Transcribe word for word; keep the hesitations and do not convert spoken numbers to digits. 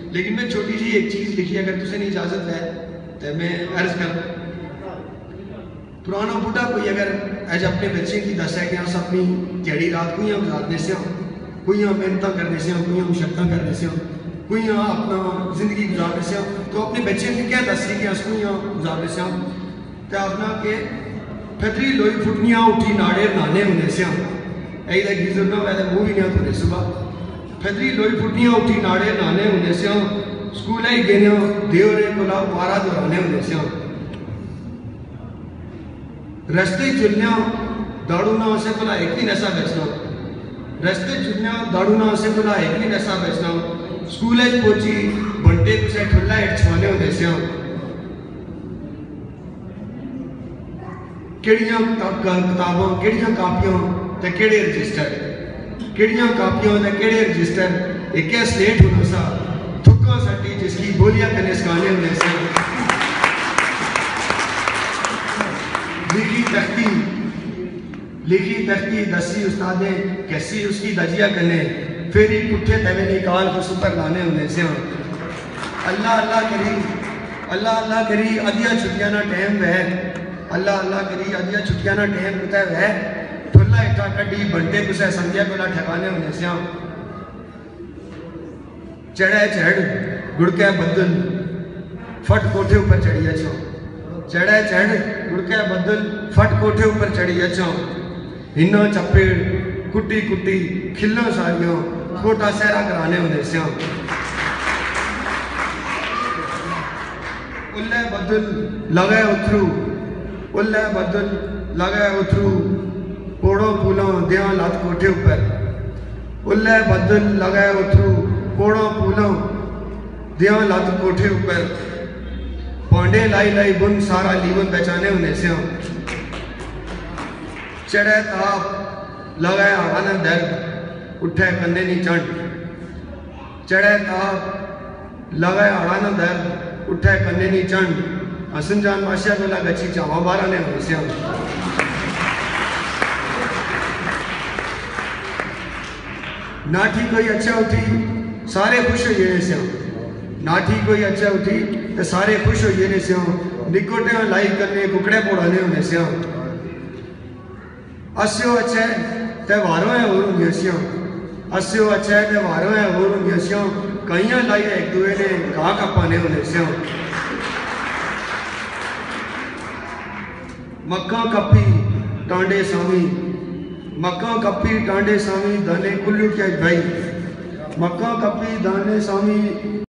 लेकिन मैं छोटी जी एक चीज़ लिखी, अगर तुसें इजाज़त है तो मैं अर्ज कर। पुराना बुढ़ा कोई अगर अज अपने बच्चे की दस है कि अस अपनी जड़ी रात कुछ गुजारने से कोई मेहनत करने से कोई मुशक्क़त करने से कोई अपना जिंदगी गुजारने से, तो अपने बच्चे को क्या दस कि अस कोई गुजारने से तो अपना के फतरी लोई फुटनियाँ उठी नाड़े नाने होने से ऐसा गीजर ना वैसे मुँह भी नहीं धोने सुबह फतरी लोई फुटनियाँ उठी नाड़े नाने होने से स्कूल ही गेने देवरे कोला पारा दोहराने होने से रस्ते चुलने दाड़ू ना उसे बोला एक ही नशा बेचना रस्ते चुलने दाड़ू ना उसे बोला एक ही नशा बेचना स्कूल पहुंची बंटे कुछ ठुल्ला हेठ छवाने होने से केड़ियां किताबां केड़ियां कापियां ते केड़े रजिस्टर केड़ियां कापियां ते केड़े रजिस्टर एक स्लेट होना सा थुक्का सटी जिसकी बोलियां कने सकाने होने से लिखी तख्ती लिखी तख्ती दसी उस्तादें कैसी उसकी दजिया कने फिर ही पुठे तवे निकाल को सुपर लाने होने से अल्लाह अल्लाह करी अल्लाह अल्लाह करी अदिया छुट्टियां ना टाइम है अल्लाह अल्लाह करी अदिया छुट्टियां ना टाइम होता है ठुल्ला इटा कड्डी बंटे कुछ संध्या कोला ठिकाने होने से चढ़े चढ़ गुड़के बदल फट कोठे ऊपर चढ़ी अच्छो चढ़े चढ़ गुड़के बदल फट कोठे ऊपर चढ़ी अच्छो हिन्ना चपेड़ कुट्टी कुट्टी खिल्ला सारियों खोटा सहरा कराने होने से उल्ले बदल लगे उथरू उल्ले बदल लगे उथरू पोड़ो पुलो दिया लात कोठे ऊपर उल्ले बदल लगे उथरू पोड़ो पुलो दिया लात कोठे ऊपर पांडे लाई लाई बुन सारा लीवन पहचाने होने से चढ़े ताप लगे आना दर्द उठे कंधे नी चढ़ चढ़े ताप लगे आना दर्द उठे कंधे नी चढ़ हसन जान माशा बोला गच्छी चावा बारा ने होने से नाठी कोई अच्छा उठी सारे खुश हो जाने से नाठी कोई अच्छा उठी तो सारे खुश हो जाने से निकोटे लाई करने कुकड़े पोड़ाने होने से अस्यो अच्छा है त्योहारों है और होंगे से अस्यो अच्छा है त्योहारों है और होंगे से कईयां लाई एक दूए ने घा कपाने होने से मक्का कपी टांडे सामी मक्का कपी टांडे सामी दाने कुल्लू के भाई मक्का कपी दाने सामी